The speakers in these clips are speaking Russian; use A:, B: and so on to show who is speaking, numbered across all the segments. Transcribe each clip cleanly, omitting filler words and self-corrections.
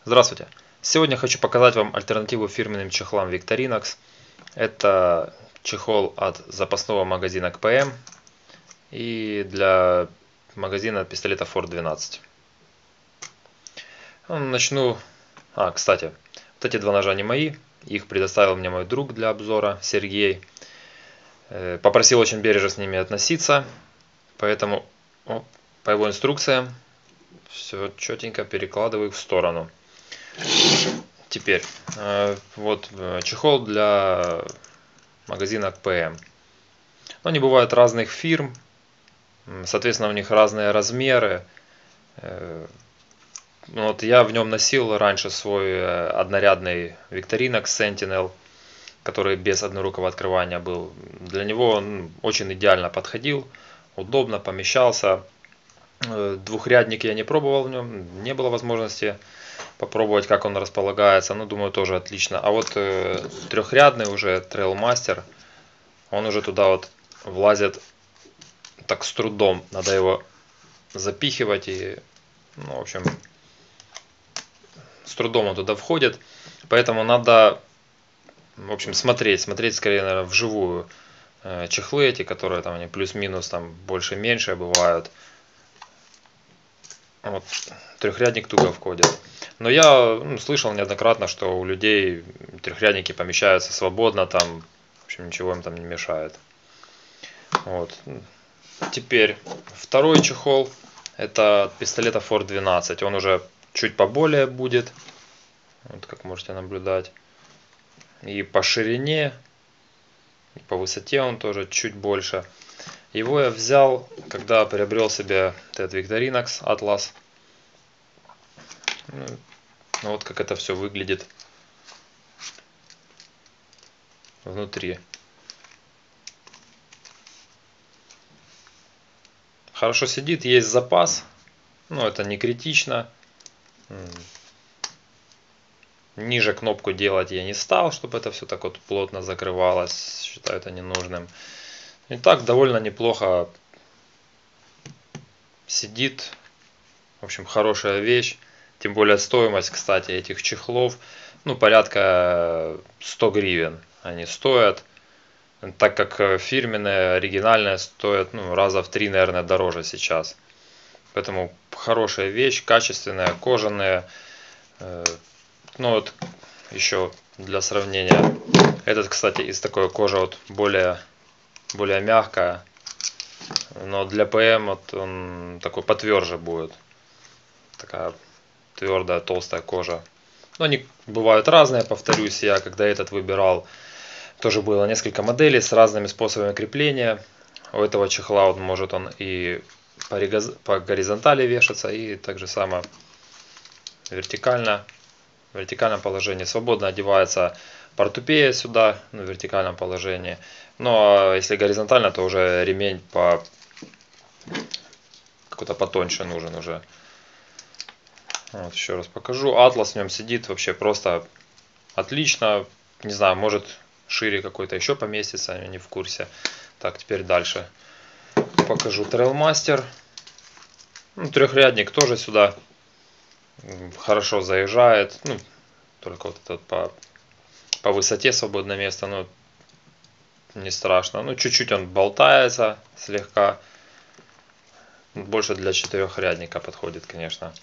A: Здравствуйте! Сегодня хочу показать вам альтернативу фирменным чехлам Victorinox. Это чехол от запасного магазина КПМ и для магазина пистолета Форт 12. Начну... Кстати, вот эти два ножа не мои. Их предоставил мне мой друг для обзора, Сергей. Попросил очень бережно с ними относиться, поэтому по его инструкциям все четенько перекладываю их в сторону. Теперь, вот чехол для магазина КПМ. Они бывают разных фирм, соответственно, у них разные размеры. Вот я в нем носил раньше свой однорядный Victorinox Sentinel, который без однорукого открывания был. Для него он очень идеально подходил, удобно помещался. Двухрядник я не пробовал в нем, не было возможности попробовать, как он располагается. Ну, думаю, тоже отлично. А вот трехрядный уже Trailmaster, он уже туда вот влазит так с трудом. Надо его запихивать и, ну, в общем, с трудом он туда входит. Поэтому надо, в общем, смотреть скорее, наверное, вживую чехлы эти, которые там они плюс-минус там больше-меньше бывают. Вот, трехрядник туго входит. Но я слышал неоднократно, что у людей трехрядники помещаются свободно, там, в общем, ничего им там не мешает. Вот. Теперь второй чехол, это от пистолета Форт 12. Он уже чуть поболее будет, вот как можете наблюдать. И по ширине, и по высоте он тоже чуть больше. Его я взял, когда приобрел себе этот Victorinox Atlas. Вот как это все выглядит внутри. Хорошо сидит, есть запас, но это не критично. Ниже кнопку делать я не стал, чтобы это все так вот плотно закрывалось. Считаю это ненужным. И так довольно неплохо сидит. В общем, хорошая вещь. Тем более стоимость, кстати, этих чехлов, ну, порядка 100 гривен они стоят. Так как фирменные, оригинальные стоят, ну, раза в 3, наверное, дороже сейчас. Поэтому хорошая вещь, качественная, кожаная. Ну вот еще для сравнения. Этот, кстати, из такой кожи вот более мягкая. Но для ПМ вот он такой потверже будет. Такая твердая, толстая кожа. Но они бывают разные, повторюсь. Я когда этот выбирал, тоже было несколько моделей с разными способами крепления. У этого чехла вот может он и по горизонтали вешаться, и также само вертикально. В вертикальном положении свободно одевается портупея сюда, в вертикальном положении. Но если горизонтально, то уже ремень какой-то потоньше нужен уже. Вот, еще раз покажу. Атлас в нем сидит вообще просто отлично. Не знаю, может шире какой-то еще поместится, я не в курсе. Так, теперь дальше покажу Trailmaster. Трехрядник тоже сюда хорошо заезжает. Ну, только вот этот по высоте свободное место, но не страшно. Ну, чуть-чуть он болтается слегка. Больше для четырехрядника подходит, конечно.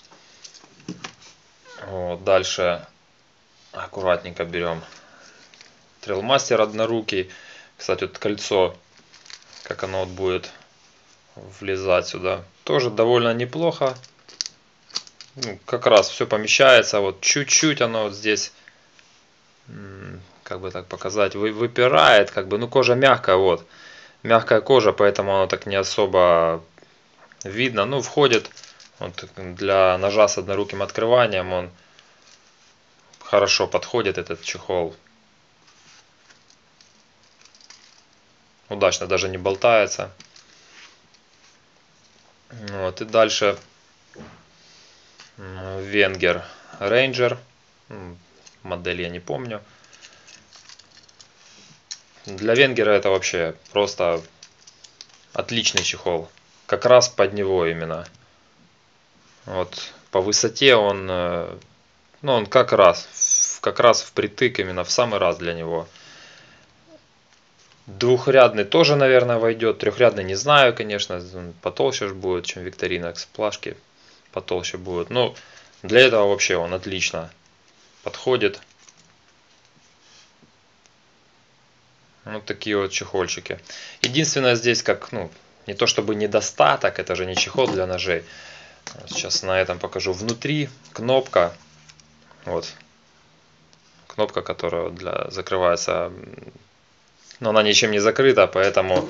A: Вот, дальше аккуратненько берем Trailmaster однорукий. Кстати, вот кольцо, как оно вот будет влезать сюда, тоже довольно неплохо. Ну, как раз все помещается. Вот чуть-чуть оно вот здесь, как бы так показать, выпирает. Как бы, ну, кожа мягкая, вот. Мягкая кожа, поэтому оно так не особо видно. Ну, входит вот, для ножа с одноруким открыванием. Он хорошо подходит, этот чехол. Удачно, даже не болтается. Вот, и дальше Wenger Ranger. Модель я не помню. Для Венгера это вообще просто отличный чехол. Как раз под него именно. Вот по высоте он Ну, он как раз впритык, именно в самый раз для него. Двухрядный тоже, наверное, войдет. Трехрядный не знаю, конечно, он потолще ж будет, чем Victorinox. Плашки потолще будут. Но для этого вообще он отлично подходит. Вот такие вот чехольчики. Единственное здесь, как, ну, не то чтобы недостаток, это же не чехол для ножей. Сейчас на этом покажу. Внутри кнопка, вот, кнопка, которая закрывается, но она ничем не закрыта, поэтому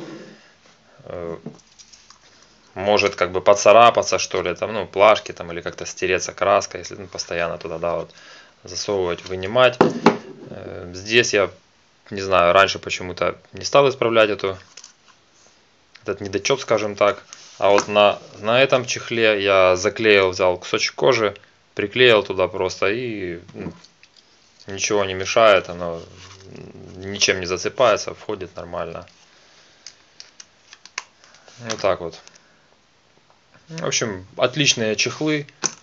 A: может как бы поцарапаться, что ли, там, ну, плашки там, или как-то стереться краска, если постоянно туда, да, вот, засовывать, вынимать. Здесь я, не знаю, раньше почему-то не стал исправлять этот недочет, скажем так. А вот на этом чехле я взял кусочек кожи, приклеил туда просто, и ничего не мешает, оно ничем не засыпается, входит нормально. Вот так вот. В общем, отличные чехлы.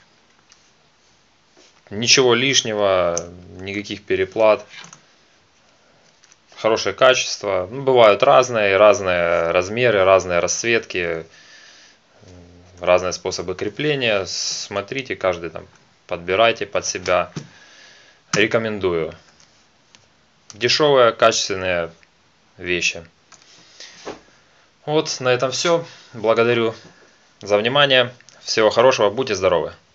A: Ничего лишнего, никаких переплат. Хорошее качество. Ну, бывают разные размеры, разные расцветки, разные способы крепления. Смотрите, каждый там подбирайте под себя. Рекомендую. Дешевые, качественные вещи. Вот, на этом все. Благодарю за внимание. Всего хорошего, будьте здоровы.